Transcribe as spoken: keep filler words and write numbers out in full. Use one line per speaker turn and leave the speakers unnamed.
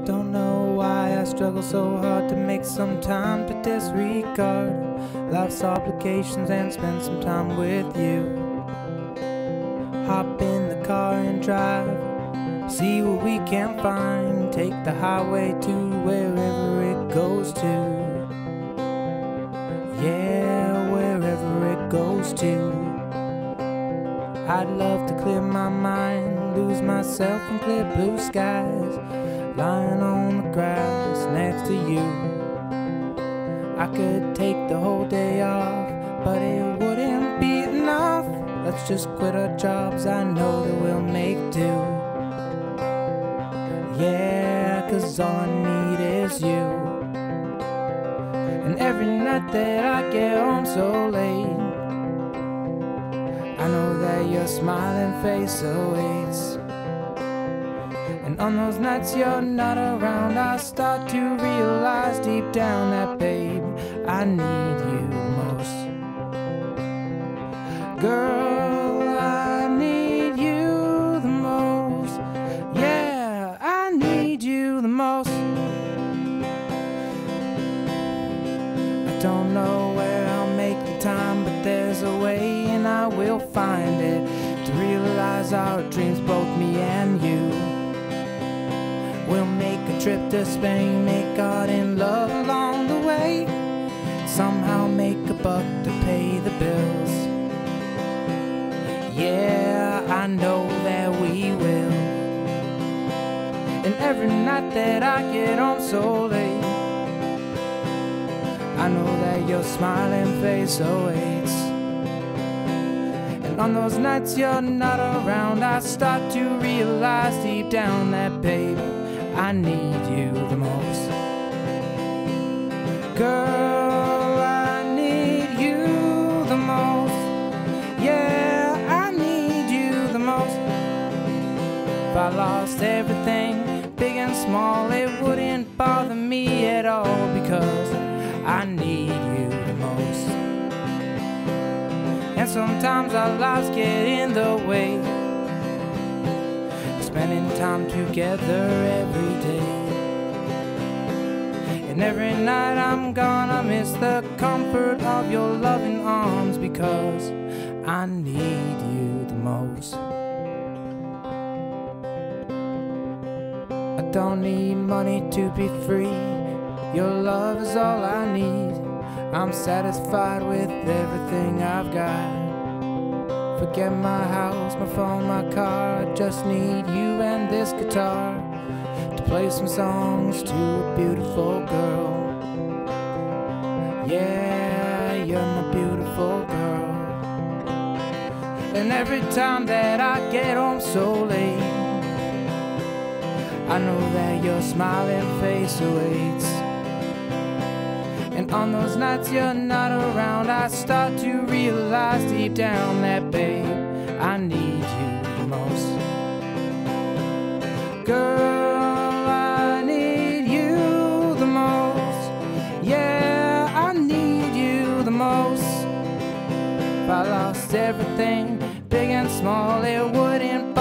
Don't know why I struggle so hard to make some time to disregard life's obligations and spend some time with you. Hop in the car and drive, see what we can find. Take the highway to wherever it goes to. Yeah, wherever it goes to. I'd love to clear my mind, lose myself in clear blue skies, lying on the grass next to you. I could take the whole day off, but it wouldn't be enough. Let's just quit our jobs, I know that we'll make do. Yeah, 'cause all I need is you. And every night that I get home so late, I know that your smiling face awaits. And on those nights you're not around, I start to realize deep down that, babe, I need you the most. Girl, I need you the most. Yeah, I need you the most. I don't know where I'll make the time, but there's a way and I will find it, to realize our dreams, both me and you. We'll make a trip to Spain, make art and love along the way, somehow make a buck to pay the bills. Yeah, I know that we will. And every night that I get home so late, I know that your smiling face awaits. And on those nights you're not around, I start to realize deep down that, babe, I need you the most. Girl, I need you the most. Yeah, I need you the most. If I lost everything, big and small, it wouldn't bother me at all, because I need you the most. And sometimes our lives get in the way, spending time together every day. And every night I'm gonna miss the comfort of your loving arms, because I need you the most. I don't need money to be free, your love is all I need. I'm satisfied with everything I've got. Forget my house, my phone, my car, I just need you and this guitar to play some songs to a beautiful girl. Yeah, you're my beautiful girl. And every time that I get home so late, I know that your smiling face awaits. And on those nights you're not around, I start to realize deep down that, babe, I need you the most. Girl, I need you the most. Yeah, I need you the most. If I lost everything, big and small, it wouldn't